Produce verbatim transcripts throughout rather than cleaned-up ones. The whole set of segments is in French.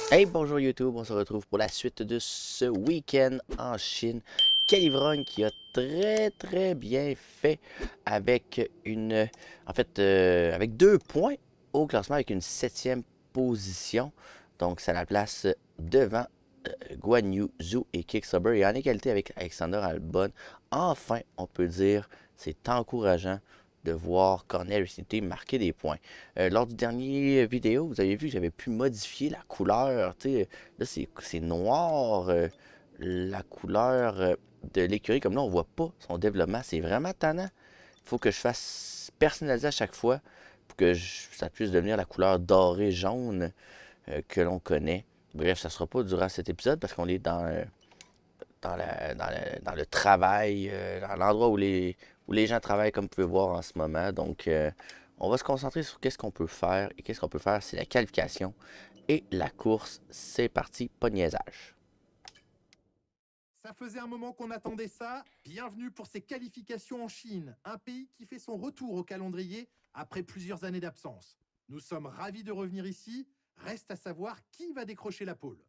Hey, bonjour YouTube, on se retrouve pour la suite de ce week-end en Chine. Calivron qui a très très bien fait avec une, en fait, euh, avec deux points au classement avec une septième position. Donc ça la place devant euh, Guan Yu, Zhu et Kicksober et en égalité avec Alexander Albon. Enfin, on peut dire, c'est encourageant de voir Cornell City marquer des points. Euh, lors du dernier vidéo, vous avez vu que j'avais pu modifier la couleur. T'sais, là, c'est noir, euh, la couleur euh, de l'écurie. Comme là, on voit pas son développement. C'est vraiment tannant. Il faut que je fasse personnaliser à chaque fois pour que je- ça puisse devenir la couleur dorée jaune euh, que l'on connaît. Bref, ça ne sera pas durant cet épisode parce qu'on est dans, euh, dans, la- dans la- dans le travail, euh, dans l'endroit où les, où les gens travaillent, comme vous pouvez voir en ce moment. Donc, euh, on va se concentrer sur qu'est-ce qu'on peut faire. Et qu'est-ce qu'on peut faire, c'est la qualification et la course. C'est parti, pas de niaisage. Ça faisait un moment qu'on attendait ça. Bienvenue pour ces qualifications en Chine, un pays qui fait son retour au calendrier après plusieurs années d'absence. Nous sommes ravis de revenir ici. Reste à savoir qui va décrocher la pole.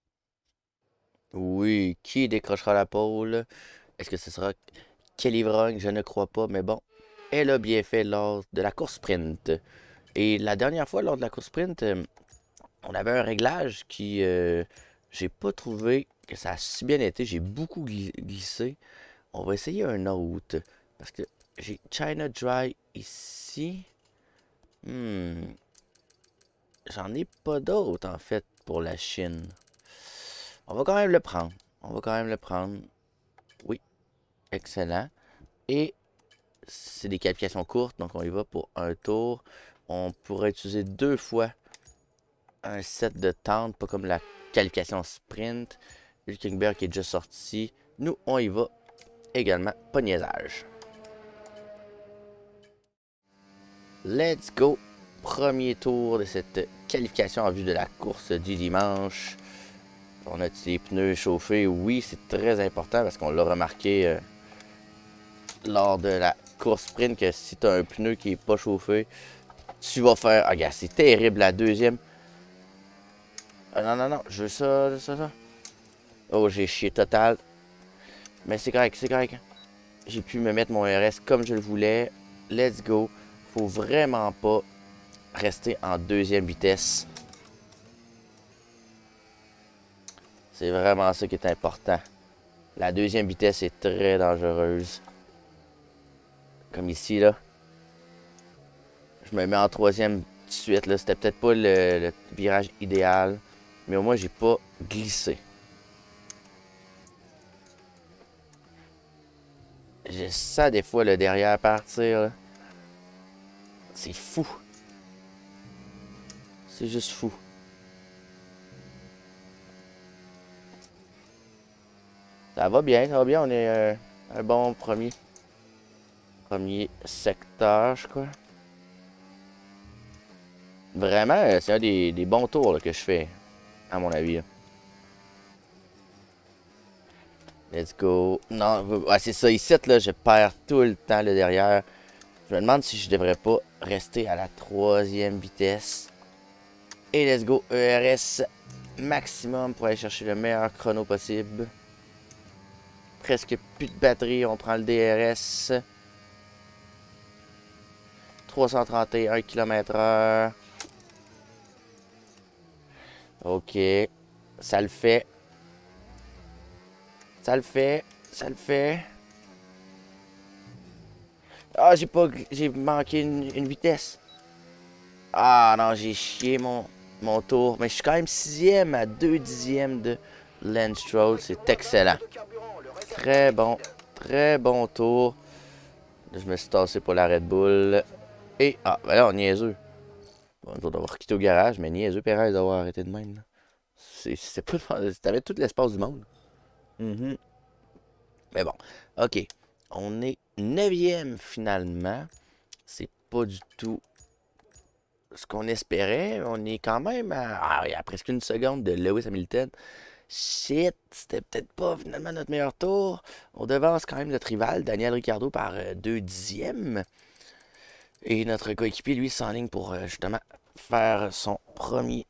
Oui, qui décrochera la pole? Est-ce que ce sera Kelly Vrogne? Je ne crois pas, mais bon, elle a bien fait lors de la course sprint. Et la dernière fois, lors de la course sprint, euh, on avait un réglage qui, euh, j'ai pas trouvé que ça a si bien été. J'ai beaucoup glissé. On va essayer un autre. Parce que j'ai China Dry ici. Hmm. J'en ai pas d'autres en fait pour la Chine. On va quand même le prendre. On va quand même le prendre. Oui, excellent. Et c'est des qualifications courtes, donc on y va pour un tour. On pourrait utiliser deux fois un set de tente, pas comme la qualification sprint. Hülkenberg qui est déjà sorti. Nous, on y va également, pas de niaisage. Let's go! Premier tour de cette qualification en vue de la course du dimanche. On a des pneus chauffés? Oui, c'est très important parce qu'on l'a remarqué euh, lors de la course sprint que si tu as un pneu qui n'est pas chauffé, tu vas faire... Ah, regarde, c'est terrible la deuxième. Ah, non, non, non, je veux ça, je veux ça, ça. Oh, j'ai chié total. Mais c'est correct, c'est correct. J'ai pu me mettre mon R S comme je le voulais. Let's go. Faut vraiment pas rester en deuxième vitesse. C'est vraiment ça qui est important. La deuxième vitesse est très dangereuse. Comme ici, là. Je me mets en troisième tout de suite, là. C'était peut-être pas le, le virage idéal. Mais au moins, j'ai pas glissé. Je sens des fois le derrière partir, c'est fou. C'est juste fou. Ça va bien, ça va bien. On est euh, un bon premier. Premier secteur, je crois. Vraiment, euh, c'est un des, des bons tours là, que je fais, à mon avis. Là. Let's go. Non, ouais, c'est ça. Ici, là, je perds tout le temps le derrière. Je me demande si je devrais pas rester à la troisième vitesse. Et let's go. E R S maximum pour aller chercher le meilleur chrono possible. Presque plus de batterie. On prend le D R S. trois cent trente et un kilomètres heure. Ok. Ça le fait. Ça le fait. Ça le fait. Ah, j'ai pas. J'ai manqué une, une vitesse. Ah non, j'ai chié mon, mon tour. Mais je suis quand même sixième à deux dixièmes de Lance Stroll. C'est excellent. Très bon. Très bon tour. Là, je me suis tassé pour la Red Bull. Et. Ah, ben là, on est niaiseux. Bon, on doit avoir quitté au garage, mais niaiseux Perez d'avoir arrêté de même. C'est pas. T'avais tout l'espace du monde. Mm -hmm. Mais bon. Ok. On est neuvième finalement. C'est pas du tout ce qu'on espérait. On est quand même à, ah, à presque une seconde de Lewis Hamilton. Shit, c'était peut-être pas finalement notre meilleur tour. On devance quand même notre rival, Daniel Ricciardo, par euh, deux dixièmes. Et notre coéquipier, lui, s'enligne pour euh, justement faire son premier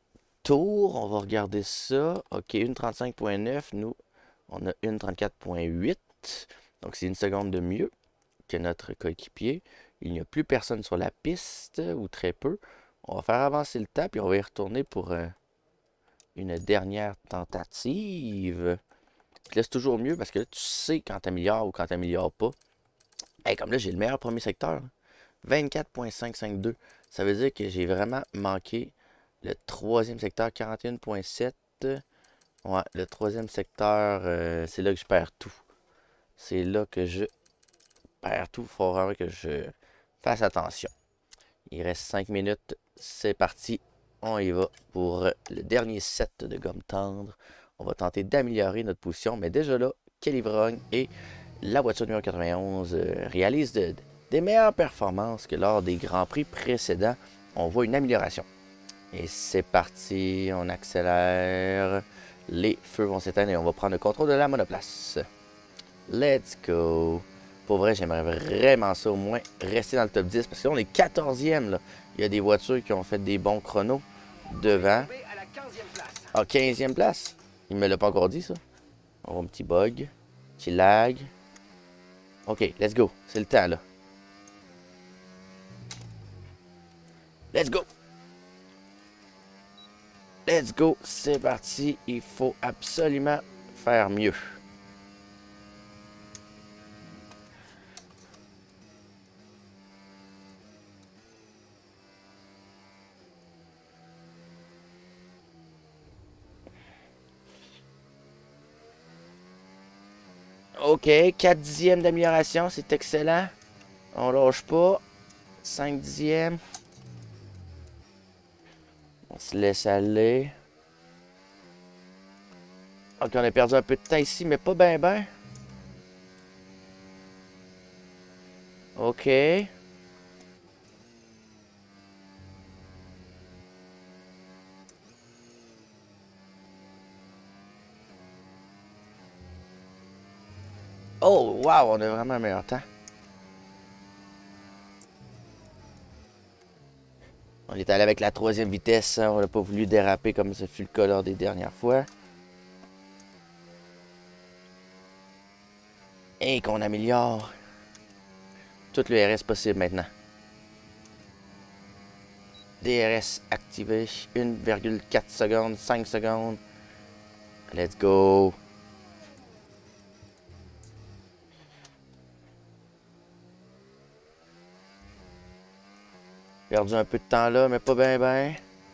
tour. On va regarder ça. OK, une trente-cinq point neuf. Nous, on a une trente-quatre point huit. Donc, c'est une seconde de mieux que notre coéquipier. Il n'y a plus personne sur la piste, ou très peu. On va faire avancer le temps, puis on va y retourner pour euh, une dernière tentative. C'est toujours mieux parce que là, tu sais quand t'améliores ou quand t'améliores pas. Hey, comme là, j'ai le meilleur premier secteur. vingt-quatre point cinq cinq deux. Ça veut dire que j'ai vraiment manqué le troisième secteur, quarante et un point sept. Ouais, le troisième secteur, euh, c'est là que je perds tout. C'est là que je perds tout. Il faut vraiment que je fasse attention. Il reste cinq minutes. C'est parti. On y va pour le dernier set de gomme tendre. On va tenter d'améliorer notre position. Mais déjà là, Kelly Vrogne et la voiture numéro quatre-vingt-onze euh, réalisent de, de, des meilleures performances que lors des Grands Prix précédents. On voit une amélioration. Et c'est parti. On accélère. Les feux vont s'éteindre et on va prendre le contrôle de la monoplace. Let's go. Pour vrai, j'aimerais vraiment ça, au moins, rester dans le top dix. Parce que là, on est quatorzième, là. Il y a des voitures qui ont fait des bons chronos devant. Ah, quinzième place. Il me l'a pas encore dit, ça. On voit un petit bug. Petit lag. OK, let's go. C'est le temps, là. Let's go. Let's go. C'est parti. Il faut absolument faire mieux. OK, quatre dixièmes d'amélioration, c'est excellent. On lâche pas. cinq dixièmes. On se laisse aller. OK, on a perdu un peu de temps ici, mais pas ben ben. OK. Oh, wow, on a vraiment un meilleur temps. On est allé avec la troisième vitesse, hein. On n'a pas voulu déraper comme ce fut le cas lors des dernières fois. Et qu'on améliore tout le R S possible maintenant. D R S activé, une virgule quatre secondes, cinq secondes. Let's go. Perdu un peu de temps là, mais pas bien ben.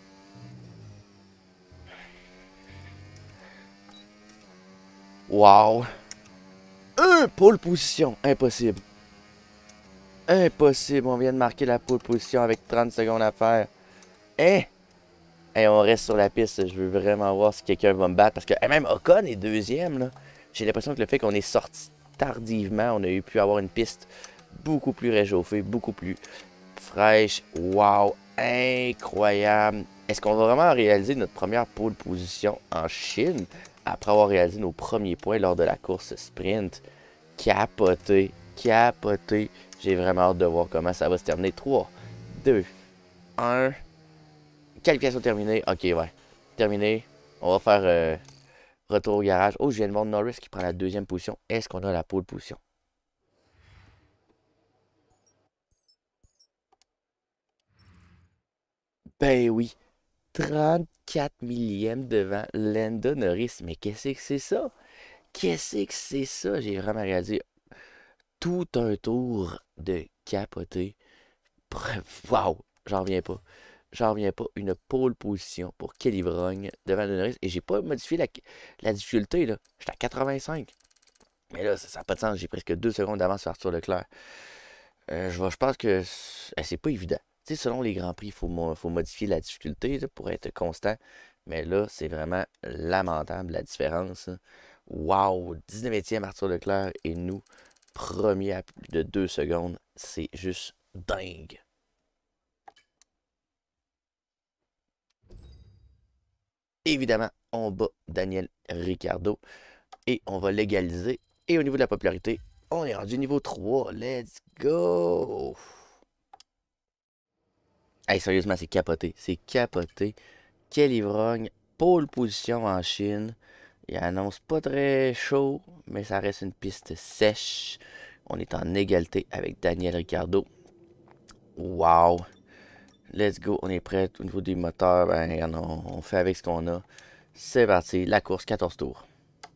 Wow. Un pole position. Impossible. Impossible. On vient de marquer la pole position avec trente secondes à faire. Hein? Hey, on reste sur la piste. Je veux vraiment voir si quelqu'un va me battre. Parce que hey, même Ocon est deuxième, là. J'ai l'impression que le fait qu'on est sorti tardivement, on a eu pu avoir une piste beaucoup plus réchauffée, beaucoup plus fraîche. Wow. Incroyable. Est-ce qu'on va vraiment réaliser notre première pole position en Chine après avoir réalisé nos premiers points lors de la course sprint? Capoté. Capoté. J'ai vraiment hâte de voir comment ça va se terminer. trois, deux, un. Qualification terminée. Ok, ouais. Terminé. On va faire euh, retour au garage. Oh, je viens de voir Norris qui prend la deuxième position. Est-ce qu'on a la pole position? Ben oui. trente-quatre millièmes devant Lando Norris. Mais qu'est-ce que c'est ça? Qu'est-ce que c'est ça? J'ai vraiment réalisé tout un tour de capoté. Waouh! J'en reviens pas. J'en reviens pas. Une pole position pour Kelly Vrogne devant Lando Norris. Et j'ai pas modifié la, la difficulté, là. J'étais à quatre-vingt-cinq. Mais là, ça n'a pas de sens. J'ai presque deux secondes d'avance sur Arthur Leclerc. Euh, je, je pense que c'est pas évident. Tu sais, selon les Grands Prix, il faut, mo faut modifier la difficulté là, pour être constant. Mais là, c'est vraiment lamentable la différence. Wow! dix-neuvième Arthur Leclerc et nous, premier à plus de deux secondes. C'est juste dingue. Évidemment, on bat Daniel Ricciardo et on va l'égaliser. Et au niveau de la popularité, on est rendu niveau trois. Let's go! Hey, sérieusement, c'est capoté. C'est capoté. Kelly Vrogne, pole position en Chine. Il annonce pas très chaud, mais ça reste une piste sèche. On est en égalité avec Daniel Ricciardo. Wow! Let's go, on est prêt. Au niveau des moteurs, ben, on, on fait avec ce qu'on a. C'est parti, la course, quatorze tours.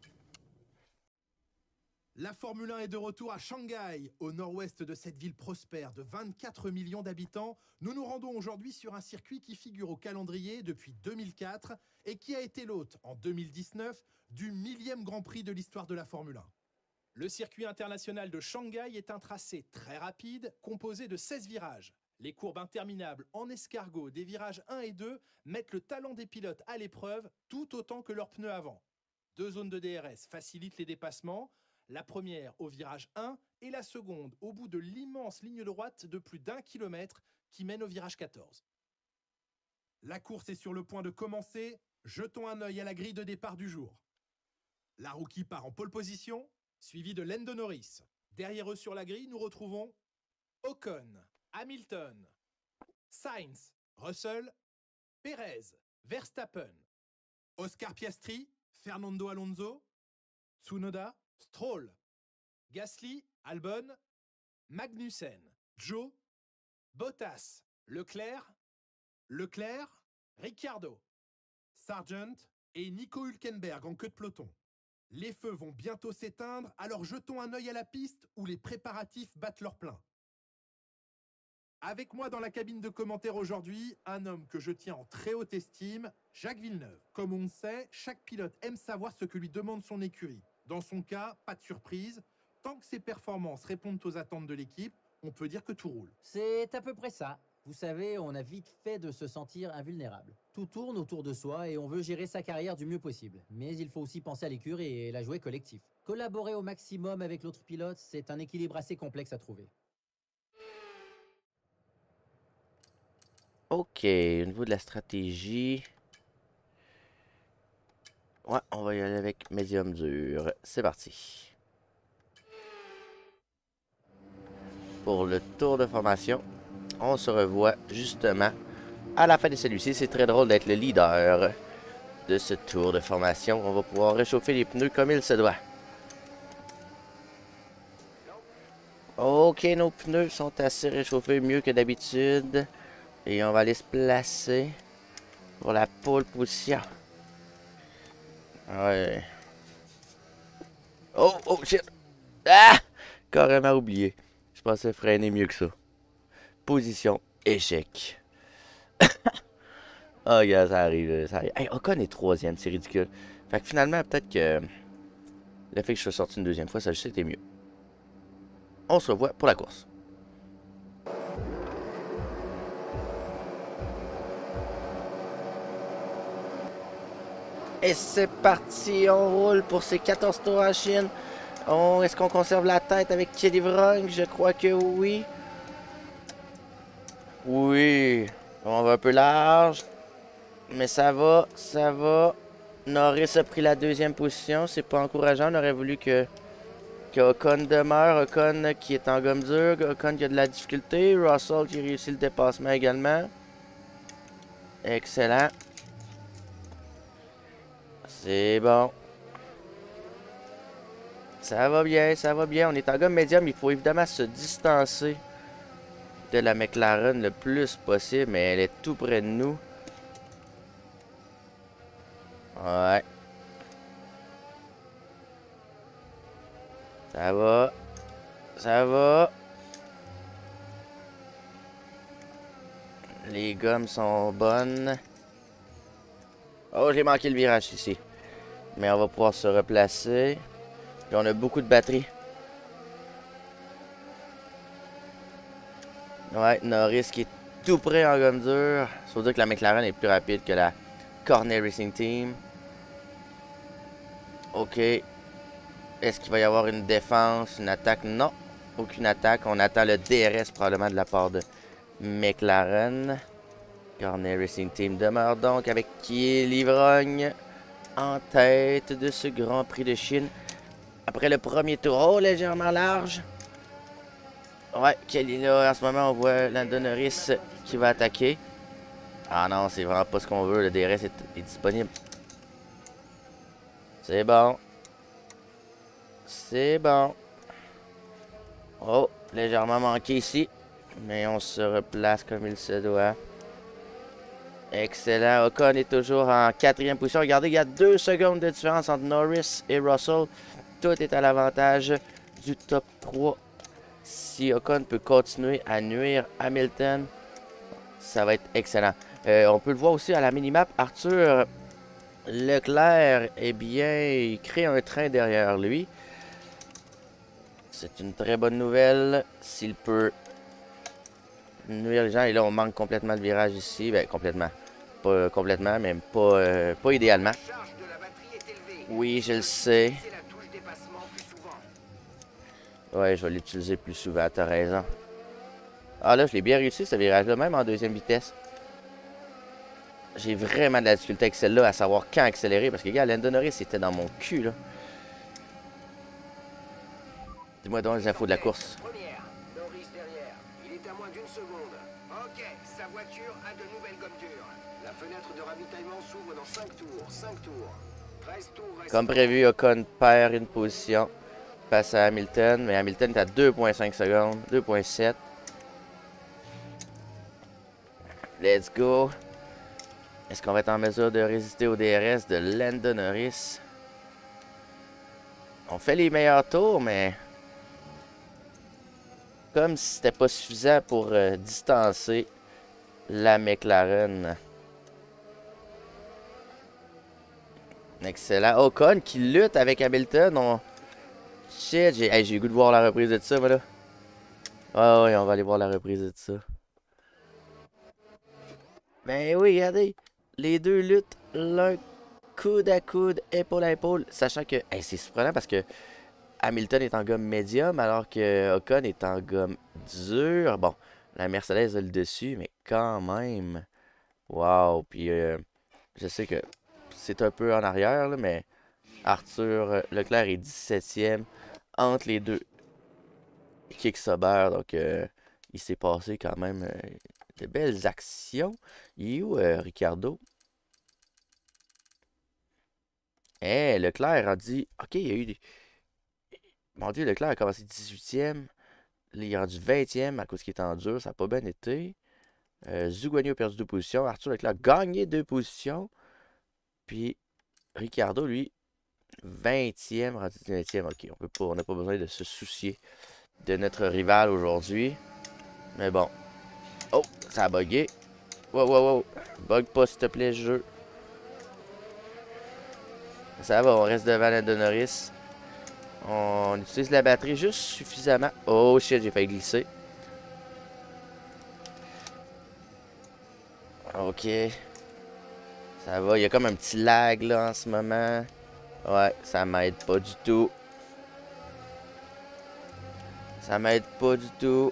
La Formule un est de retour à Shanghai, au nord-ouest de cette ville prospère de vingt-quatre millions d'habitants. Nous nous rendons aujourd'hui sur un circuit qui figure au calendrier depuis deux mille quatre et qui a été l'hôte en deux mille dix-neuf du millième Grand Prix de l'histoire de la Formule un. Le circuit international de Shanghai est un tracé très rapide composé de seize virages. Les courbes interminables en escargot des virages un et deux mettent le talent des pilotes à l'épreuve tout autant que leurs pneus avant. Deux zones de D R S facilitent les dépassements. La première au virage un et la seconde au bout de l'immense ligne droite de plus d'un kilomètre qui mène au virage quatorze. La course est sur le point de commencer. Jetons un œil à la grille de départ du jour. La rookie part en pole position, suivie de Lando Norris. Derrière eux sur la grille, nous retrouvons Ocon, Hamilton, Sainz, Russell, Perez, Verstappen, Oscar Piastri, Fernando Alonso, Tsunoda, Stroll, Gasly, Albon, Magnussen, Joe, Bottas, Leclerc, Leclerc, Ricciardo, Sargent et Nico Hülkenberg en queue de peloton. Les feux vont bientôt s'éteindre, alors jetons un œil à la piste où les préparatifs battent leur plein. Avec moi dans la cabine de commentaires aujourd'hui, un homme que je tiens en très haute estime, Jacques Villeneuve. Comme on le sait, chaque pilote aime savoir ce que lui demande son écurie. Dans son cas, pas de surprise. Tant que ses performances répondent aux attentes de l'équipe, on peut dire que tout roule. C'est à peu près ça. Vous savez, on a vite fait de se sentir invulnérable. Tout tourne autour de soi et on veut gérer sa carrière du mieux possible. Mais il faut aussi penser à l'écurie et la jouer collectif. Collaborer au maximum avec l'autre pilote, c'est un équilibre assez complexe à trouver. Ok, au niveau de la stratégie... Ouais, on va y aller avec médium dur. C'est parti. Pour le tour de formation, on se revoit justement à la fin de celui-ci. C'est très drôle d'être le leader de ce tour de formation. On va pouvoir réchauffer les pneus comme il se doit. Ok, nos pneus sont assez réchauffés, mieux que d'habitude. Et on va aller se placer pour la pole position. Ouais. Oh, oh, shit. Ah! Carrément oublié. Je pensais freiner mieux que ça. Position, échec. Oh, gars, ça arrive, ça arrive. Hey, Ocon est troisième, c'est ridicule. Fait que finalement, peut-être que le fait que je sois sorti une deuxième fois, ça juste été mieux. On se revoit pour la course. Et c'est parti, on roule pour ces quatorze tours en Chine. Est-ce qu'on conserve la tête avec Kelly Vrogne? Je crois que oui. Oui. On va un peu large. Mais ça va, ça va. Norris a pris la deuxième position. C'est pas encourageant. On aurait voulu que, que Ocon demeure. Ocon qui est en gomme dure. Ocon qui a de la difficulté. Russell qui réussit le dépassement également. Excellent. C'est bon. Ça va bien, ça va bien. On est en gomme médium. Il faut évidemment se distancer de la McLaren le plus possible. Mais elle est tout près de nous. Ouais. Ça va. Ça va. Les gommes sont bonnes. Oh, j'ai manqué le virage ici. Mais on va pouvoir se replacer. Puis on a beaucoup de batterie. Ouais, Norris qui est tout près en gomme dure. Ça veut dire que la McLaren est plus rapide que la Cornet Racing Team. Ok. Est-ce qu'il va y avoir une défense, une attaque? Non. Aucune attaque. On attend le D R S probablement de la part de McLaren. Cornet Racing Team demeure donc avec Kelly Vrogne en tête de ce Grand Prix de Chine. Après le premier tour, oh, légèrement large. Ouais, Kelly là, en ce moment, on voit Lando Norris qui va attaquer. Ah non, c'est vraiment pas ce qu'on veut. Le D R S est, est disponible. C'est bon. C'est bon. Oh, légèrement manqué ici. Mais on se replace comme il se doit. Excellent. Ocon est toujours en quatrième position. Regardez, il y a deux secondes de différence entre Norris et Russell. Tout est à l'avantage du top trois. Si Ocon peut continuer à nuire Hamilton, ça va être excellent. Euh, on peut le voir aussi à la minimap. Arthur Leclerc, eh bien, il crée un train derrière lui. C'est une très bonne nouvelle. S'il peut nuire les gens. Et là, on manque complètement le virage ici. Ben, complètement. Pas euh, complètement, mais pas, euh, pas idéalement. Oui, je le sais. Ouais, je vais l'utiliser plus souvent, t'as raison. Ah là, je l'ai bien réussi ce virage-là, même en deuxième vitesse. J'ai vraiment de la difficulté avec celle-là à savoir quand accélérer. Parce que, gars, Lando Norris était dans mon cul, là. Dis-moi donc les infos de la course. Première, Norris derrière. Il est à moins d'une seconde. Ok, sa voiture a de nouvelles gommes dures. La fenêtre de ravitaillement s'ouvre dans cinq tours. cinq tours. treize tours restent. Comme prévu, Ocon perd une position face à Hamilton. Mais Hamilton est à deux virgule cinq secondes. deux virgule sept. Let's go. Est-ce qu'on va être en mesure de résister au D R S de Lando Norris? On fait les meilleurs tours, mais... comme si c'était pas suffisant pour euh, distancer la McLaren. Excellent. Ocon qui lutte avec Hamilton. On... Shit, j'ai hey, j'ai eu le goût de voir la reprise de ça, voilà. Ah oui, on va aller voir la reprise de ça. Ben oui, regardez. Les deux luttent l'un coude à coude, épaule à épaule. Sachant que hey, c'est surprenant parce que Hamilton est en gomme médium alors que Ocon est en gomme dure. Bon, la Mercedes a le dessus, mais quand même. Wow. Puis euh, je sais que c'est un peu en arrière, là, mais Arthur Leclerc est dix-septième entre les deux Kick Sauber. Donc euh, il s'est passé quand même euh, de belles actions. Il est où euh, Ricardo? Eh, hey, Leclerc a dit... Ok, il y a eu des... Mon Dieu, Leclerc a commencé dix-huitième. Là, il est rendu vingtième à cause qu'il est en dur. Ça n'a pas bien été. Euh, Zhuguanyu a perdu deux positions. Arthur Leclerc a gagné deux positions. Puis Ricardo, lui, vingtième, rendu vingtième. Ok, on peut pas, on n'a pas besoin de se soucier de notre rival aujourd'hui. Mais bon. Oh, ça a bugué. Wow, wow, wow. Bug pas, s'il te plaît, jeu. Ça va, on reste devant Lando Norris. On utilise la batterie juste suffisamment. Oh shit, j'ai failli glisser. Ok. Ça va, il y a comme un petit lag là en ce moment. Ouais, ça m'aide pas du tout. Ça m'aide pas du tout.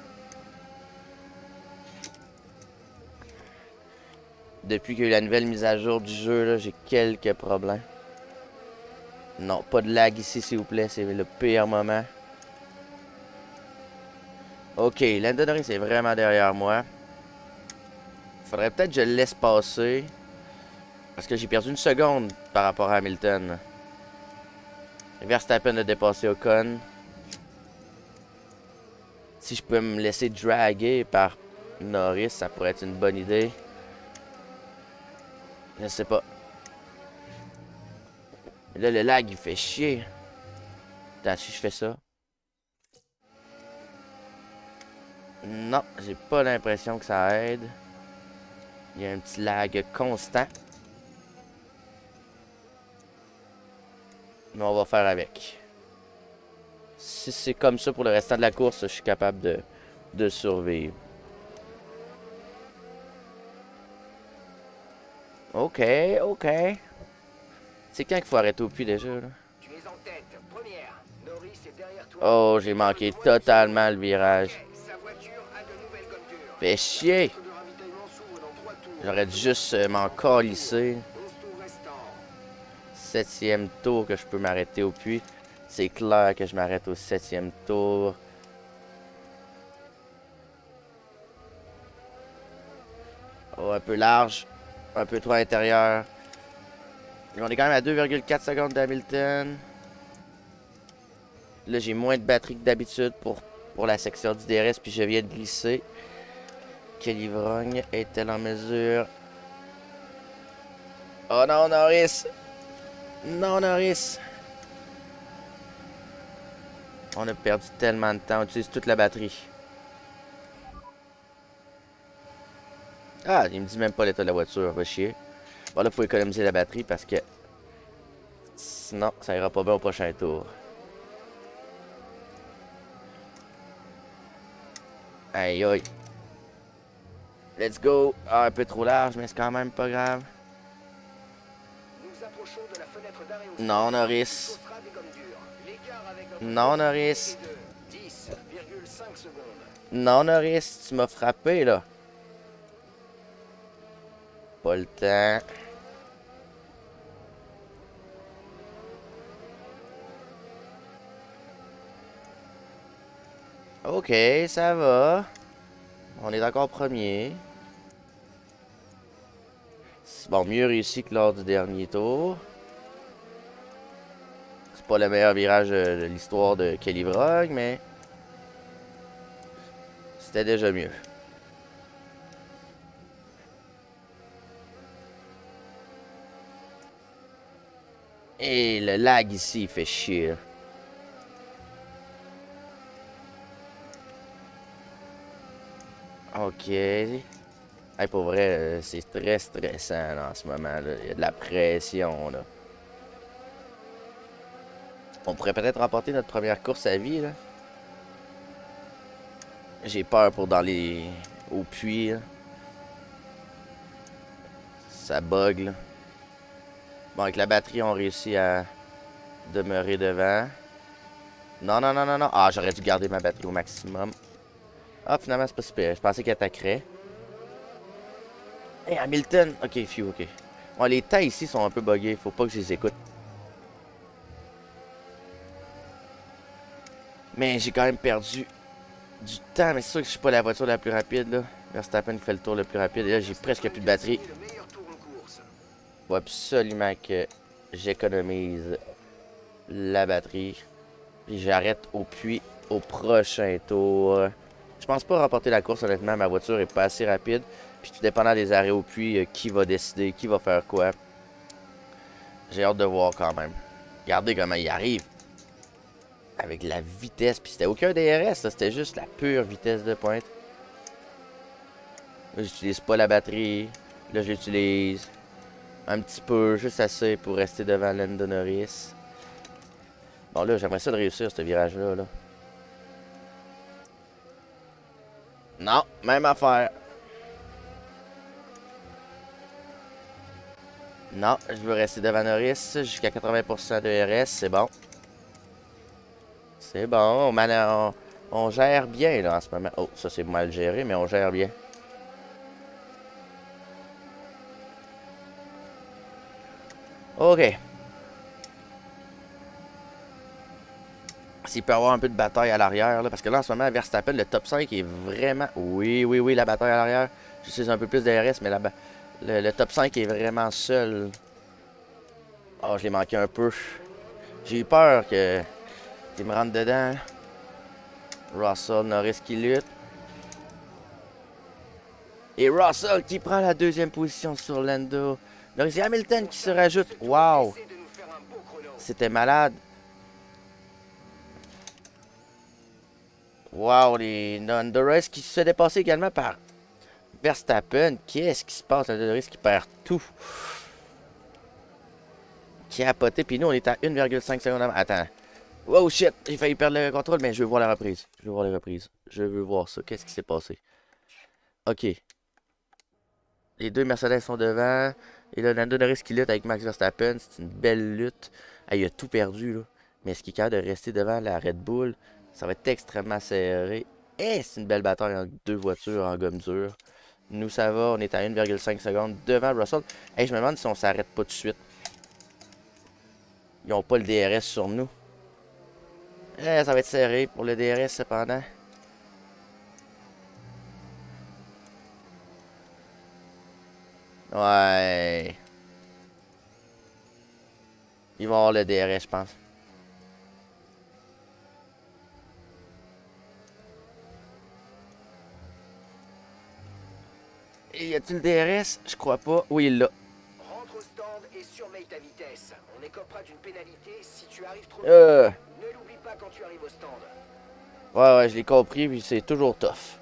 Depuis qu'il y a eu la nouvelle mise à jour du jeu, j'ai quelques problèmes. Non, pas de lag ici, s'il vous plaît. C'est le pire moment. Ok, Lando Norris est vraiment derrière moi. Faudrait peut-être que je le laisse passer. Parce que j'ai perdu une seconde par rapport à Hamilton. Verstappen a dépassé Ocon. Si je peux me laisser draguer par Norris, ça pourrait être une bonne idée. Je sais pas. Mais là, le lag, il fait chier. Attends, si je fais ça. Non, j'ai pas l'impression que ça aide. Il y a un petit lag constant. Mais on va faire avec. Si c'est comme ça pour le restant de la course, je suis capable de, de survivre. Ok, ok. C'est quand qu'il faut arrêter au puits déjà, là? Tu es en tête. Première. Norris est derrière toi. Oh, j'ai manqué totalement le virage. Ok, sa voiture a de nouvelles gommes dures. Fait chier. Le ravitaillement s'ouvre dans trois tours. J'aurais dû juste euh, m'en calisser. onze tours restants. Septième tour que je peux m'arrêter au puits. C'est clair que je m'arrête au septième tour. Oh, un peu large. Un peu trop à l'intérieur. On est quand même à deux virgule quatre secondes d'Hamilton. Là, j'ai moins de batterie que d'habitude pour, pour la section du D R S, puis je viens de glisser. Quelle ivrogne est-elle en mesure? Oh non, Norris! Non, Norris! On a perdu tellement de temps, on utilise toute la batterie. Ah, il me dit même pas l'état de la voiture, va chier. Bon, là, il faut économiser la batterie parce que sinon, ça ira pas bien au prochain tour. Aïe, aïe. Let's go. Ah, un peu trop large, mais c'est quand même pas grave. Nous approchons de la fenêtre d'arrêt au Non, stop. Norris. Ce sera des gommes dures. L'écart avec notre Non, Norris. est de dix virgule cinq secondes. Non, Norris, tu m'as frappé, là. Pas le temps. Ok, ça va. On est encore premier. C'est bon, mieux réussi que lors du dernier tour. C'est pas le meilleur virage de, de l'histoire de Kelly Vroeg, mais c'était déjà mieux. Et le lag ici, il fait chier. Là. Ok. Hey, pour vrai, c'est très stressant là, en ce moment. Là. Il y a de la pression. Là. On pourrait peut-être remporter notre première course à vie. J'ai peur pour dans les... au puits. Là. Ça bug. Là. Bon, avec la batterie, on réussit à demeurer devant. Non, non, non, non, non. Ah, j'aurais dû garder ma batterie au maximum. Ah, finalement, c'est pas super. Je pensais qu'il attaquerait. Hey, Hamilton! Ok, phew, ok. Bon, les temps ici sont un peu buggés. Faut pas que je les écoute. Mais j'ai quand même perdu du temps. Mais c'est sûr que je suis pas la voiture la plus rapide, là. Verstappen fait le tour le plus rapide. Et là, j'ai presque plus de batterie. Faut absolument que j'économise la batterie. Puis j'arrête au puits au prochain tour. Je pense pas remporter la course, honnêtement. Ma voiture est pas assez rapide. Puis tout dépendant des arrêts au puits, euh, qui va décider, qui va faire quoi. J'ai hâte de voir quand même. Regardez comment il arrive. Avec la vitesse. Puis c'était aucun D R S, c'était juste la pure vitesse de pointe. Là, j'utilise pas la batterie. Là, je l'utilise un petit peu, juste assez pour rester devant Lando Norris. Bon, là, j'aimerais ça de réussir, ce virage-là. Là. Non, même affaire. Non, je veux rester devant Norris jusqu'à quatre-vingts pour cent de R S, c'est bon. C'est bon, on, on, on gère bien là en ce moment. Oh, ça c'est mal géré, mais on gère bien. Ok. S'il peut y avoir un peu de bataille à l'arrière, parce que là en ce moment, Verstappen, le top cinq est vraiment... Oui, oui, oui, la bataille à l'arrière. Je sais un peu plus de R S, mais la... le, le top cinq est vraiment seul. Oh, je l'ai manqué un peu. J'ai eu peur que qu'il me rentre dedans. Russell, Norris qui lutte. Et Russell qui prend la deuxième position sur Lando. Norris et Hamilton qui se rajoute. Wow! C'était malade. Wow, les Norris qui se fait dépasser également par Verstappen. Qu'est-ce qui se passe? Norris qui perd tout. Qui a poté. Puis nous, on est à une virgule cinq secondes avant. Attends. Wow, shit! J'ai failli perdre le contrôle, mais je veux voir la reprise. Je veux voir la reprise. Je veux voir ça. Qu'est-ce qui s'est passé? Ok. Les deux Mercedes sont devant. Et là, Lando Norris qui lutte avec Max Verstappen. C'est une belle lutte. Ah, il a tout perdu, là. Mais est-ce qu'il est capable de rester devant la Red Bull? Ça va être extrêmement serré. Et c'est une belle bataille entre deux voitures en gomme dure. Nous, ça va. On est à une virgule cinq secondes devant Russell. Hey, je me demande si on s'arrête pas tout de suite. Ils n'ont pas le D R S sur nous. Eh, ça va être serré pour le D R S, cependant. Ouais. Ils vont avoir le D R S, je pense. Et y a-t-il le D R S? Je crois pas. Oui, il l'a. Rentre au stand et surveille ta vitesse. On écopera d'une pénalité si tu arrives trop Euh. vite. Ne l'oublie pas quand tu arrives au stand. Ouais, ouais, je l'ai compris, puis c'est toujours tough.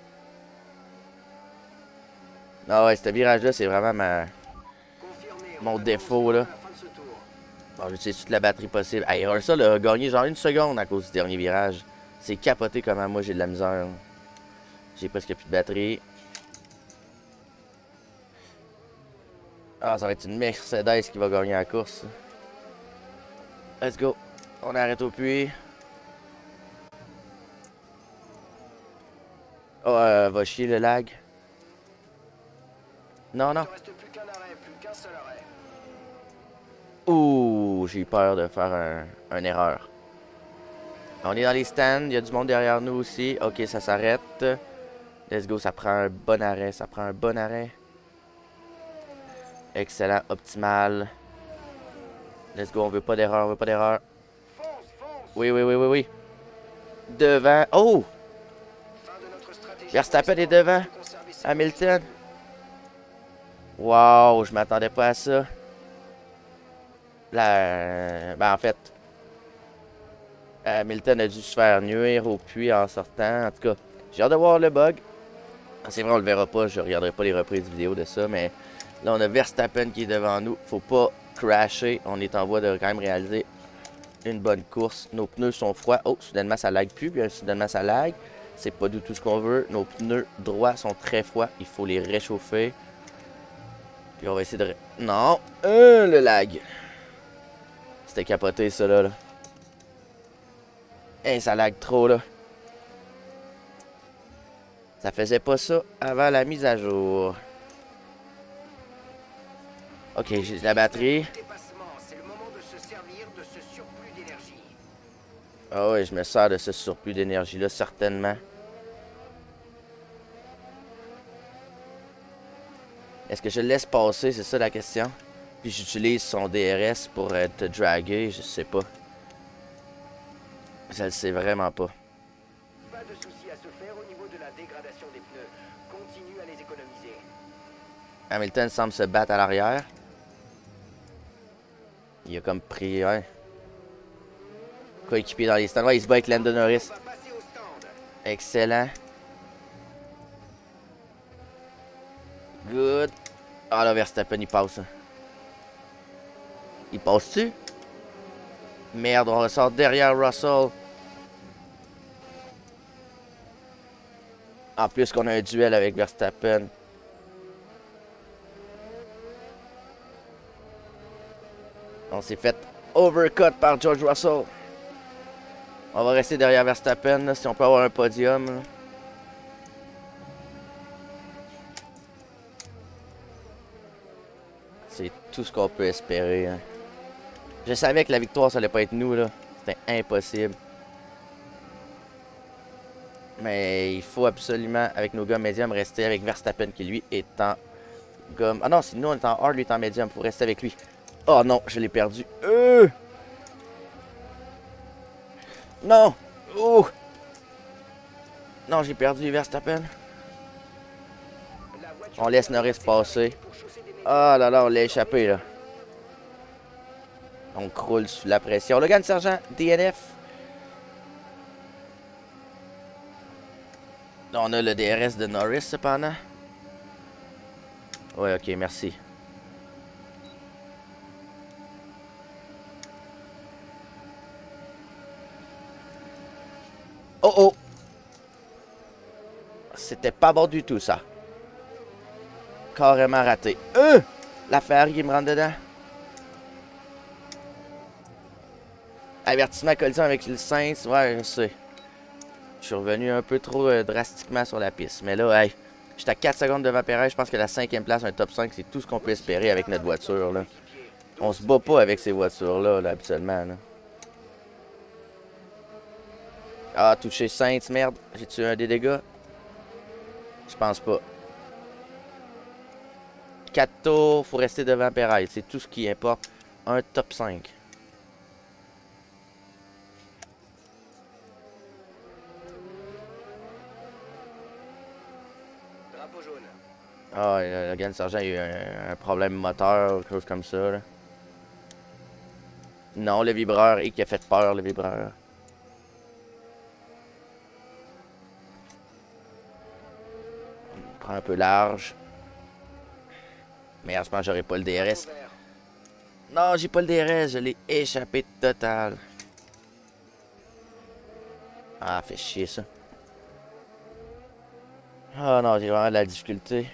Ah ouais, ce virage-là, c'est vraiment ma... Confirmé, mon on défaut, attend là. à la fin de ce tour. Bon, j'utilise toute la batterie possible. Hey, Russell a gagné genre une seconde à cause du dernier virage. C'est capoté comment moi j'ai de la misère. J'ai presque plus de batterie. Ah, ça va être une Mercedes qui va gagner la course. Let's go. On arrête au puits. Oh, euh, va chier le lag. Non, Il non. te reste plus qu'un arrêt, plus qu'un seul arrêt. Ouh, j'ai eu peur de faire un, une erreur. On est dans les stands, il y a du monde derrière nous aussi. Ok, ça s'arrête. Let's go, ça prend un bon arrêt, ça prend un bon arrêt. Excellent, optimal. Let's go, on veut pas d'erreur, on veut pas d'erreur. Fonce, fonce. Oui, oui, oui, oui, oui. Devant. Oh! Fin de notre stratégie Verstappen pour est l'instant. devant. Il faut conserver ses Hamilton. positions. Wow, je m'attendais pas à ça. Là, ben en fait, Hamilton a dû se faire nuire au puits en sortant. En tout cas, j'ai hâte de voir le bug. C'est vrai, on le verra pas, je regarderai pas les reprises vidéo de ça, mais là, on a Verstappen qui est devant nous. Faut pas crasher. On est en voie de quand même réaliser une bonne course. Nos pneus sont froids. Oh, soudainement, ça lag plus. Bien, soudainement, ça lag. C'est pas du tout ce qu'on veut. Nos pneus droits sont très froids. Il faut les réchauffer. Puis on va essayer de... ré- Non! Euh, le lag! C'était capoté, ça, là. là. Hey, ça lag trop, là. Ça faisait pas ça avant la mise à jour. Ok, j'ai de la batterie. Dépassement, c'est le moment de se servir de ce surplus d'énergie. Ah oui, je me sers de ce surplus d'énergie-là, certainement. Est-ce que je le laisse passer? C'est ça la question. Puis j'utilise son D R S pour euh, te draguer, je sais pas. Je le sais vraiment pas. Pas de souci à se faire au niveau de la dégradation des pneus. Continue à les économiser. Hamilton semble se battre à l'arrière. Il a comme pris, ouais. Coéquipier dans les stands. Ouais, il se bat avec Lando Norris. On va passer au stand. Excellent. Good. Ah là, Verstappen, il passe. Il passe-tu? Merde, on ressort derrière Russell. En plus qu'on a un duel avec Verstappen. On s'est fait overcut par George Russell. On va rester derrière Verstappen, là, si on peut avoir un podium. Là. C'est tout ce qu'on peut espérer. Hein. Je savais que la victoire, ça allait pas être nous, là. C'était impossible. Mais il faut absolument, avec nos gars médiums, rester avec Verstappen, qui lui est en gomme. Ah non, si nous on est en hard, lui est en médium. Il faut rester avec lui. Oh non, je l'ai perdu. Euh! Non! Oh! Non, j'ai perdu Verstappen. La voiture On laisse Norris passer. pour chausser des métaux. Ah là là, on l'a échappé là. On croule sous la pression. Le gagne, sergent. D N F. On a le D R S de Norris cependant. Ouais, ok, merci. Oh oh! C'était pas bon du tout ça. Carrément raté. Euh! La Ferrari qui me rentre dedans. Avertissement collision avec le Sainz. Ouais, je sais. Je suis revenu un peu trop euh, drastiquement sur la piste. Mais là, hey, j'étais à quatre secondes devant Perez. Je pense que la cinquième place, un top cinq, c'est tout ce qu'on peut espérer avec notre voiture. Là. On se bat pas avec ces voitures-là, là, habituellement. Là. Ah, touché Sainz, merde. J'ai tué un des dégâts? Je pense pas. quatre tours, faut rester devant Perez. C'est tout ce qui importe. Un top cinq. Drapeau jaune. Ah, le, le gars de sergent a eu un, un problème moteur, quelque chose comme ça. Là. Non, le vibreur, et qui a fait peur, le vibreur. On prend un peu large. Mais en ce moment, j'aurais pas le D R S. Non, j'ai pas le D R S, je l'ai échappé total. Ah, fait chier ça. Ah non, j'ai vraiment de la difficulté.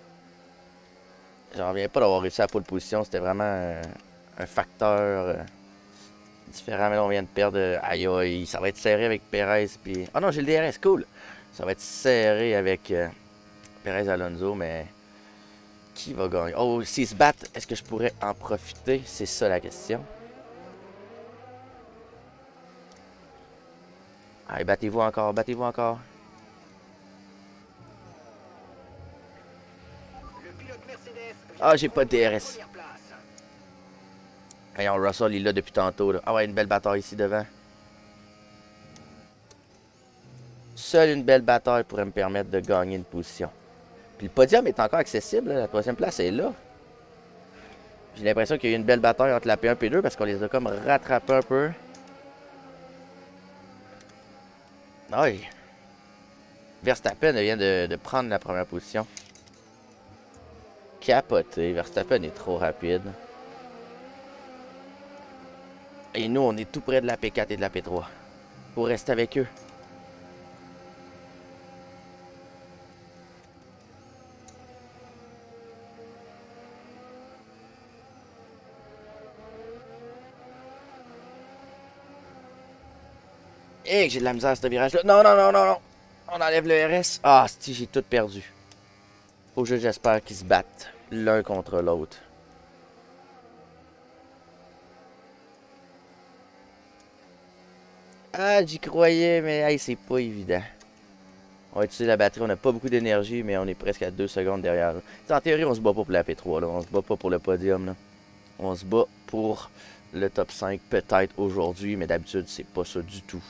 J'en reviens pas d'avoir réussi à la pole position, c'était vraiment un, un facteur euh, différent. Mais là, on vient de perdre. Euh, aïe aïe, ça va être serré avec Perez. Puis... oh non, j'ai le D R S, cool. Ça va être serré avec euh, Perez Alonso, mais qui va gagner? Oh, s'ils se battent, est-ce que je pourrais en profiter? C'est ça la question. Allez, battez-vous encore, battez-vous encore. Ah, j'ai pas de D R S. Voyons, Russell, il est là depuis tantôt. Là. Ah ouais, une belle bataille ici devant. Seule une belle bataille pourrait me permettre de gagner une position. Puis le podium est encore accessible. Là. La troisième place est là. J'ai l'impression qu'il y a eu une belle bataille entre la P un et P deux parce qu'on les a comme rattrapés un peu. Aïe. Verstappen vient de, de prendre la première position. Capoté. Verstappen est trop rapide. Et nous, on est tout près de la P quatre et de la P trois. Pour rester avec eux. Et j'ai de la misère à ce virage-là. Non, non, non, non, non. On enlève le R S. Ah, si, j'ai tout perdu. Faut que j'espère qu'ils se battent l'un contre l'autre. Ah, j'y croyais, mais hey, c'est pas évident. On va utiliser la batterie. On n'a pas beaucoup d'énergie, mais on est presque à deux secondes derrière. En théorie, on se bat pas pour la P trois. Là. On se bat pas pour le podium. Là. On se bat pour le top cinq, peut-être aujourd'hui, mais d'habitude, c'est pas ça du tout.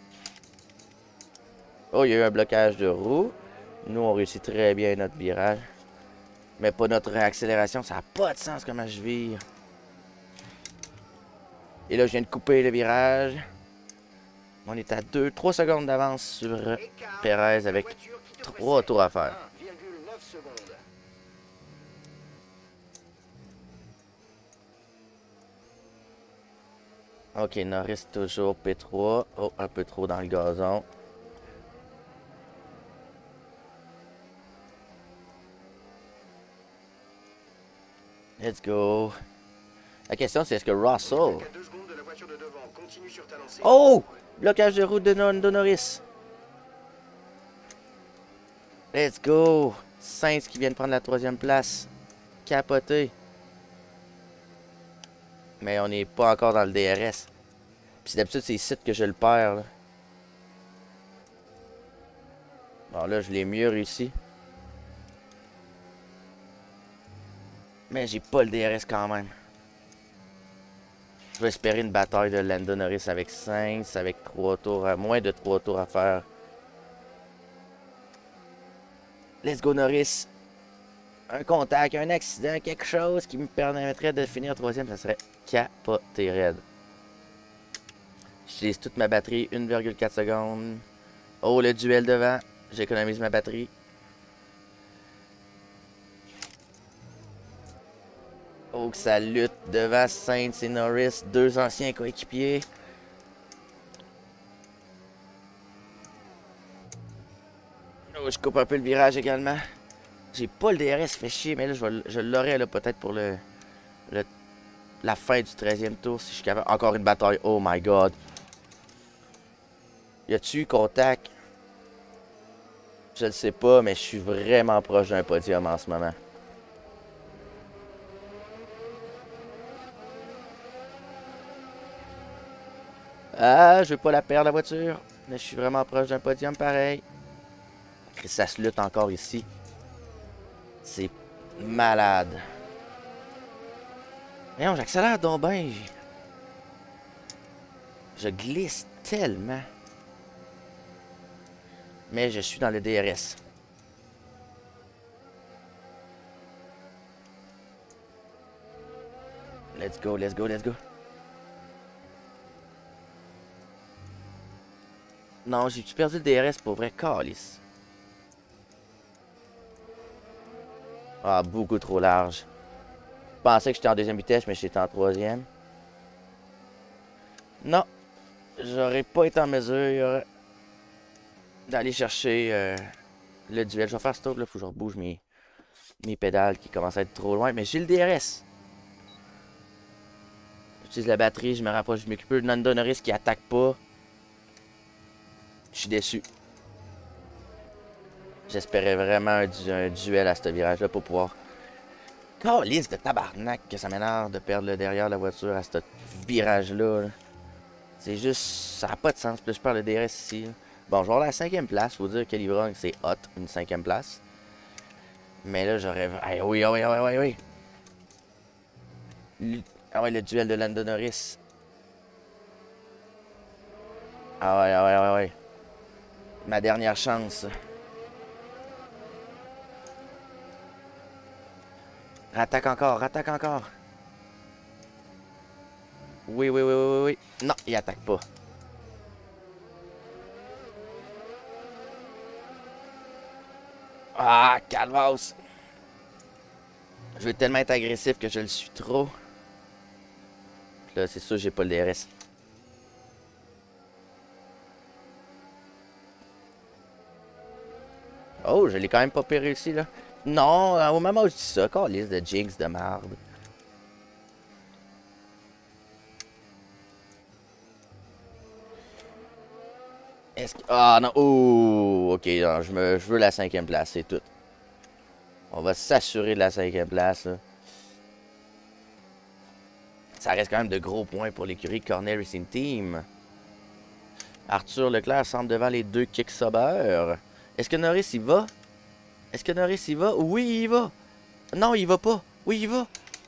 Oh, il y a eu un blocage de roue. Nous, on réussit très bien notre virage. Mais pas notre accélération. Ça n'a pas de sens comment je vire. Et là, je viens de couper le virage. On est à deux trois secondes d'avance sur Perez avec trois tours à faire. Ok, Norris toujours P trois. Oh, un peu trop dans le gazon. Let's go. La question, c'est est-ce que Russell... Oh! Blocage de route de, de Norris. Let's go. Sainz qui vient de prendre la troisième place. Capoté. Mais on n'est pas encore dans le D R S. Puis d'habitude, c'est ici que je le perds. Là. Bon, là, je l'ai mieux réussi. Mais j'ai pas le D R S quand même. Je vais espérer une bataille de Lando Norris avec Sainz, avec trois tours, à moins de trois tours à faire. Let's go Norris. Un contact, un accident, quelque chose qui me permettrait de finir troisième, ça serait capoté raide. J'utilise toute ma batterie, une virgule quatre secondes. Oh, le duel devant. J'économise ma batterie. Oh, que ça lutte devant Sainz et Norris, deux anciens coéquipiers. Oh, je coupe un peu le virage également. J'ai pas le D R S, fait chier, mais là, je, vais, je l'aurai peut-être pour le, le la fin du treizième tour, si je suis capable. Encore une bataille, oh my god. Y a-tu eu contact? Je le sais pas, mais je suis vraiment proche d'un podium en ce moment. Ah, je veux pas la perdre, la voiture. Mais je suis vraiment proche d'un podium pareil. Ça se lutte encore ici. C'est Malade. Voyons, j'accélère donc ben. Je glisse tellement. Mais je suis dans le D R S. Let's go, let's go, let's go. Non, j'ai perdu le D R S pour vrai, calice. Ah, beaucoup trop large. Je pensais que j'étais en deuxième vitesse, mais j'étais en troisième. Non, j'aurais pas été en mesure d'aller chercher euh, le duel. Je vais faire stop, là, faut que je rebouge mes, mes pédales qui commencent à être trop loin. Mais j'ai le D R S. J'utilise la batterie, je me rapproche du m'occupe de Lando Norris qui attaque pas. Je suis déçu. J'espérais vraiment un, du un duel à ce virage-là pour pouvoir... Calice de tabarnak que ça m'énerve de perdre le derrière de la voiture à ce virage-là. Là. C'est juste... Ça n'a pas de sens. Puis là, je perds le D R S ici. Là. Bon, je vais avoir la cinquième place. Faut dire que Livrong, c'est hot, une cinquième place. Mais là, j'aurais... Hey, oui, oui, oui, oui, oui. Le... Ah ouais, le duel de Lando Norris. Ah ouais, ah ouais, ah ouais. Ma dernière chance. Rattaque encore, rattaque encore. Oui, oui, oui, oui, oui, oui. Non, il attaque pas. Ah, calvasse. Je veux tellement être agressif que je le suis trop. Là, c'est sûr, j'ai pas le D R S. Oh, je l'ai quand même pas pire réussi, là. Non, au moment où je dis ça, calice de jinx de merde. Est-ce que... Ah non, oh, ok, non, je, me... je veux la cinquième place, c'est tout. On va s'assurer de la cinquième place, là. Ça reste quand même de gros points pour l'écurie Cornell Racing Team. Arthur Leclerc semble devant les deux Kick-Sauber. Est-ce que Norris y va? Est-ce que Norris y va? Oui, il va. Non, il va pas. Oui, il va.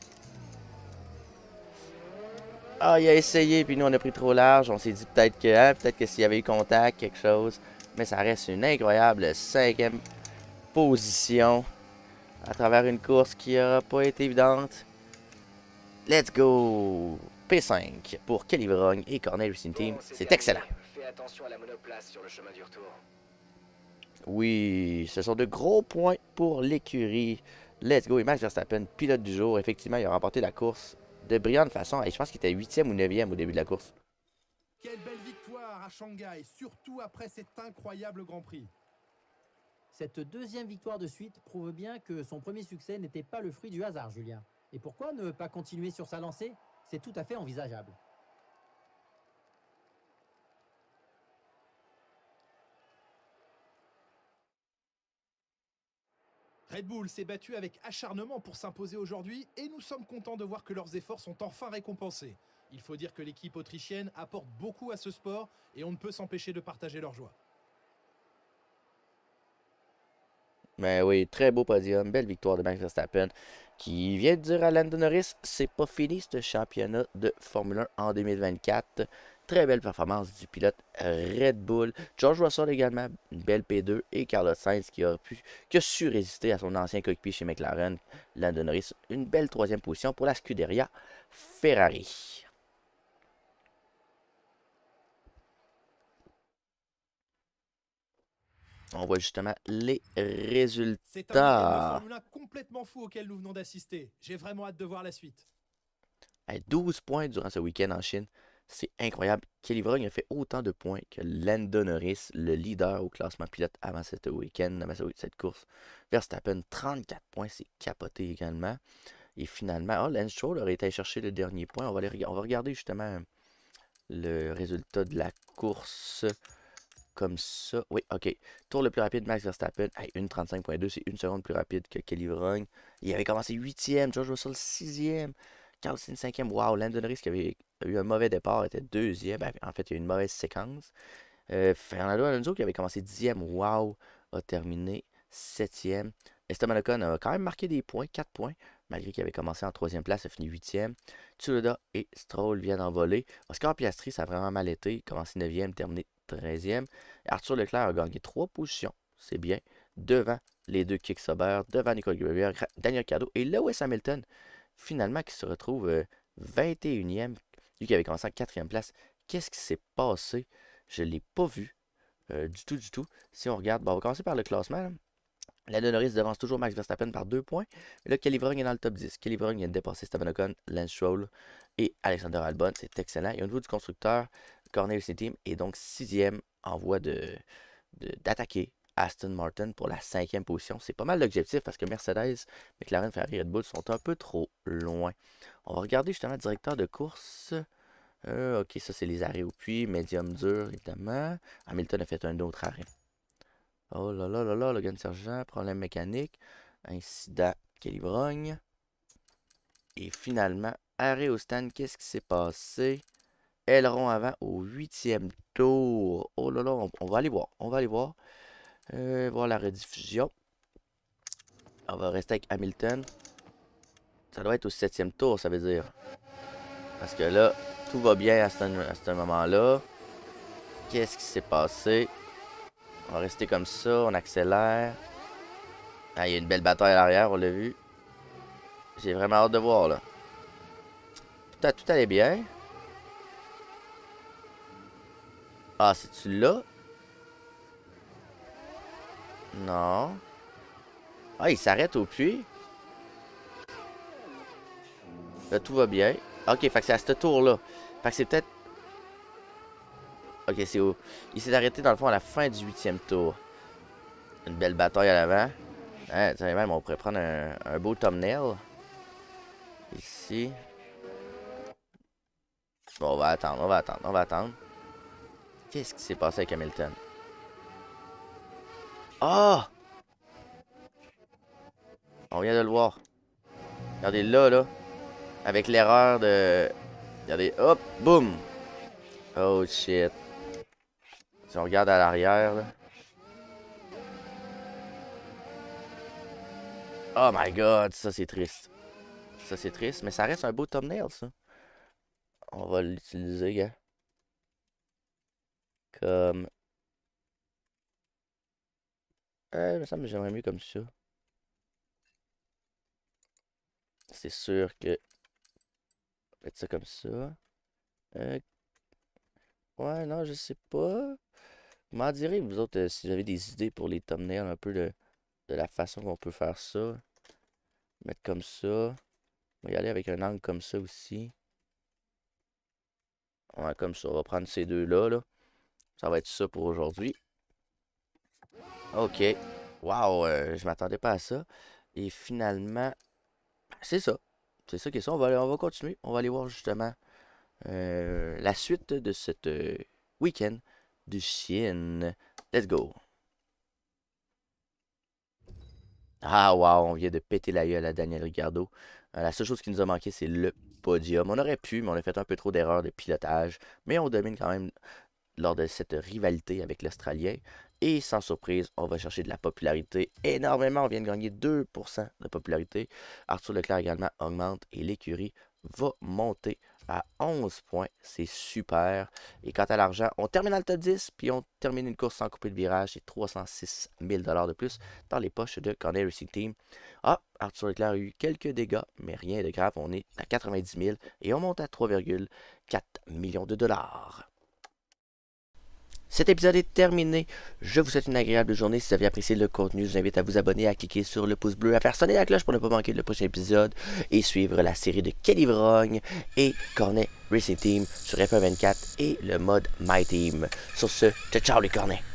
Ah, il a essayé, puis nous, on a pris trop large. On s'est dit peut-être que, hein, peut-être que s'il y avait eu contact, quelque chose. Mais ça reste une incroyable cinquième position à travers une course qui n'aura pas été évidente. Let's go! P cinq pour Kelly Vrogne et Cornell Racing Team. Bon, c'est excellent. Fais attention à la monoplace sur le chemin du retour. Oui, ce sont de gros points pour l'écurie. Let's go. Et Max Verstappen, pilote du jour. Effectivement, il a remporté la course de brillante façon. Et je pense qu'il était huitième ou neuvième au début de la course. Quelle belle victoire à Shanghai, surtout après cet incroyable Grand Prix. Cette deuxième victoire de suite prouve bien que son premier succès n'était pas le fruit du hasard, Julien. Et pourquoi ne pas continuer sur sa lancée? C'est tout à fait envisageable. Red Bull s'est battu avec acharnement pour s'imposer aujourd'hui et nous sommes contents de voir que leurs efforts sont enfin récompensés. Il faut dire que l'équipe autrichienne apporte beaucoup à ce sport et on ne peut s'empêcher de partager leur joie. Mais oui, très beau podium, belle victoire de Max Verstappen qui vient de dire à Lando Norris, c'est pas fini ce championnat de Formule un en deux mille vingt-quatre. Très belle performance du pilote Red Bull. George Russell également, une belle P deux. Et Carlos Sainz qui a, pu, qui a su résister à son ancien coéquipier chez McLaren, Lando Norris. Une belle troisième position pour la Scuderia Ferrari. On voit justement les résultats. C'est un week-end de Formule un complètement fou auquel nous venons d'assister. J'ai vraiment hâte de voir la suite. douze points durant ce week-end en Chine. C'est incroyable. Kelly Vrogne a fait autant de points que Lando Norris, le leader au classement pilote avant cette week-end, avant cette course. Verstappen, trente-quatre points, c'est capoté également. Et finalement, oh, Lance Stroll aurait été chercher le dernier point. On va, les, on va regarder justement le résultat de la course comme ça. Oui, ok. Tour le plus rapide, Max Verstappen. Hey, une trente-cinq point deux, c'est une seconde plus rapide que Kelly Vrogne. Il avait commencé huitième, George Russell sixième. Carlos Sainz cinquième. Wow, Lando Norris qui avait eu un mauvais départ était deuxième. En fait, il y a eu une mauvaise séquence. Euh, Fernando Alonso qui avait commencé dixième. Wow, a terminé septième. Esteban Ocon a quand même marqué des points, quatre points, malgré qu'il avait commencé en troisième place, il a fini huitième. Tsunoda et Stroll viennent en voler. Oscar Piastri, ça a vraiment mal été, il a commencé neuvième, terminé treizième. Et Arthur Leclerc a gagné trois positions, c'est bien, devant les deux Kick Sauber, devant Nico Rosberg, Daniel Ricciardo et Lewis Hamilton, finalement, qui se retrouve euh, vingt et unième, lui qui avait commencé en quatrième place. Qu'est-ce qui s'est passé? Je ne l'ai pas vu euh, du tout, du tout. Si on regarde, bon, on va commencer par le classement. Là. Lando Norris devance toujours Max Verstappen par deux points. Mais là, Kelly Vrogne est dans le top dix. Kelly Vrogne vient de dépasser Esteban Ocon, Lance Stroll et Alexander Albon. C'est excellent. Et au niveau du constructeur, Cornell Racing Team est donc sixième en voie de, de, d'attaquer Aston Martin pour la cinquième position. C'est pas mal l'objectif parce que Mercedes, McLaren, Ferrari et Red Bull sont un peu trop loin. On va regarder justement le directeur de course. Euh, ok, ça c'est les arrêts au puits. Médium dur, évidemment. Hamilton a fait un autre arrêt. Oh là là là là, Logan Sargent, problème mécanique, incident Kelly Vrogne. Et finalement, arrêt au stand, qu'est-ce qui s'est passé? Aileron avant au huitième tour. Oh là là, on, on va aller voir, on va aller voir. Euh, voir la rediffusion. On va rester avec Hamilton. Ça doit être au septième tour, ça veut dire. Parce que là, tout va bien à ce, à ce moment-là. Qu'est-ce qui s'est passé? On va rester comme ça, on accélère. Ah, il y a une belle bataille à l'arrière, on l'a vu. J'ai vraiment hâte de voir, là. Tout, a, tout allait bien. Ah, c'est-tu là? Non. Ah, il s'arrête au puits. Là, tout va bien. Ok, fait que c'est à ce tour-là. Fait que c'est peut-être... Ok, c'est où? Il s'est arrêté dans le fond à la fin du huitième tour. Une belle bataille à l'avant. Hein, même, on pourrait prendre un, un beau thumbnail. Ici. Bon, on va attendre, on va attendre, on va attendre. Qu'est-ce qui s'est passé avec Hamilton? Ah! Oh! On vient de le voir. Regardez là, là. Avec l'erreur de... Regardez, hop, boum! Oh shit. Si on regarde à l'arrière, là. Oh my god, ça c'est triste. Ça c'est triste, mais ça reste un beau thumbnail, ça. On va l'utiliser, gars. Comme... Euh, il me semble que j'aimerais mieux comme ça. C'est sûr que... On va mettre ça comme ça. Euh... Ouais, non, je sais pas. Vous m'en direz, vous autres, euh, si vous avez des idées pour les thumbnails, un peu de, de la façon qu'on peut faire ça. Mettre comme ça. On va y aller avec un angle comme ça aussi. Ouais, comme ça. On va prendre ces deux-là, là. Ça va être ça pour aujourd'hui. Ok. Waouh, euh, je m'attendais pas à ça. Et finalement, c'est ça. C'est ça qui est ça. On va, on va continuer. On va aller voir justement euh, la suite de cette euh, week-end de Chine. Let's go. Ah, wow, on vient de péter la gueule à Daniel Ricciardo. Euh, la seule chose qui nous a manqué, c'est le podium. On aurait pu, mais on a fait un peu trop d'erreurs de pilotage. Mais on domine quand même lors de cette rivalité avec l'Australien. Et sans surprise, on va chercher de la popularité énormément. On vient de gagner deux pour cent de popularité. Arthur Leclerc également augmente et l'écurie va monter à onze points. C'est super. Et quant à l'argent, on termine dans le top dix, puis on termine une course sans couper de virage. C'est trois cent six mille dollars de plus dans les poches de Cornell Racing Team. Ah, Arthur Leclerc a eu quelques dégâts, mais rien de grave. On est à quatre-vingt-dix mille et on monte à trois virgule quatre millions de dollars. Cet épisode est terminé. Je vous souhaite une agréable journée. Si vous avez apprécié le contenu, je vous invite à vous abonner, à cliquer sur le pouce bleu, à faire sonner la cloche pour ne pas manquer le prochain épisode et suivre la série de Kelly Vrogne et Cornet Racing Team sur F un vingt-quatre et le mode My Team. Sur ce, ciao ciao les cornets!